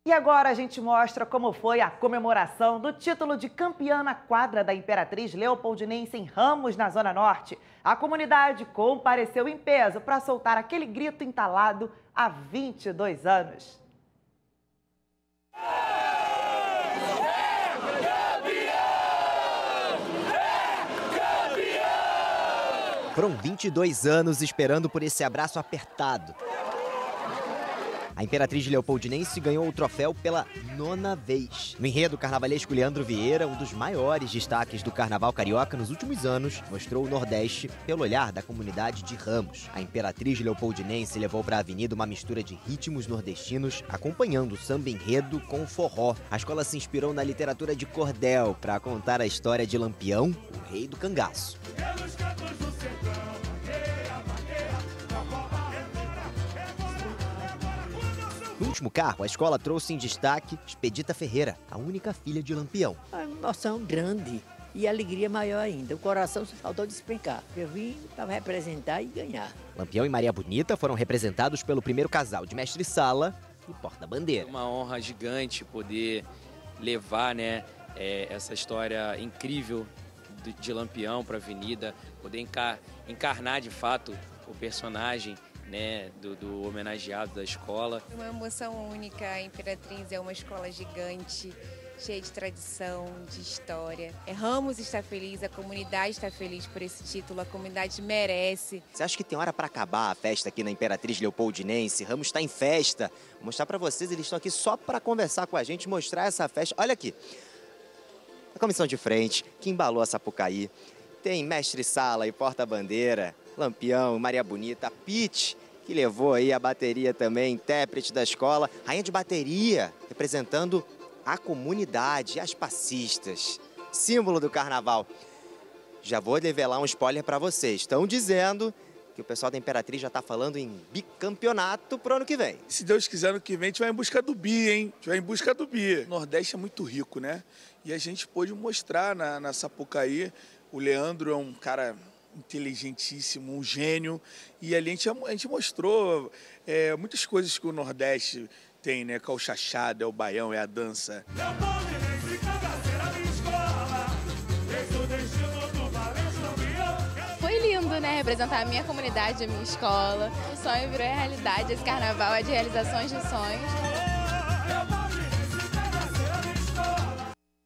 E agora a gente mostra como foi a comemoração do título de campeã na quadra da Imperatriz Leopoldinense em Ramos, na Zona Norte. A comunidade compareceu em peso para soltar aquele grito entalado há 22 anos. Foram 22 anos esperando por esse abraço apertado. A Imperatriz Leopoldinense ganhou o troféu pela 9ª vez. No enredo carnavalesco, Leandro Vieira, um dos maiores destaques do carnaval carioca nos últimos anos, mostrou o Nordeste pelo olhar da comunidade de Ramos. A Imperatriz Leopoldinense levou para a avenida uma mistura de ritmos nordestinos, acompanhando o samba enredo com o forró. A escola se inspirou na literatura de cordel para contar a história de Lampião, o rei do cangaço. No último carro, a escola trouxe em destaque Expedita Ferreira, a única filha de Lampião. Uma emoção grande e alegria maior ainda. O coração só faltou despencar. Eu vim para representar e ganhar. Lampião e Maria Bonita foram representados pelo primeiro casal de mestre-sala e porta-bandeira. Uma honra gigante poder levar, essa história incrível de Lampião para a avenida, poder encarnar de fato o personagem do homenageado da escola. Uma emoção única. A Imperatriz é uma escola gigante, cheia de tradição, de história. Ramos está feliz, a comunidade está feliz por esse título, a comunidade merece. Você acha que tem hora para acabar a festa aqui na Imperatriz Leopoldinense? Ramos está em festa. Vou mostrar para vocês, eles estão aqui só para conversar com a gente, mostrar essa festa. Olha aqui, a comissão de frente, que embalou a Sapucaí. Tem mestre-sala e porta-bandeira, Lampião, Maria Bonita, Pete, que levou aí a bateria também, intérprete da escola, rainha de bateria, representando a comunidade, as passistas, símbolo do carnaval. Já vou revelar um spoiler para vocês. Estão dizendo que o pessoal da Imperatriz já está falando em bicampeonato pro ano que vem. Se Deus quiser, ano que vem a gente vai em busca do bi, hein? A gente vai em busca do bi. O Nordeste é muito rico, né? E a gente pôde mostrar na Sapucaí. O Leandro é um cara inteligentíssimo, um gênio. E ali a gente mostrou muitas coisas que o Nordeste tem, né? Que é o chachado, é o baião, é a dança. Foi lindo, né? Representar a minha comunidade, a minha escola. O sonho virou realidade, esse carnaval é de realizações de sonhos.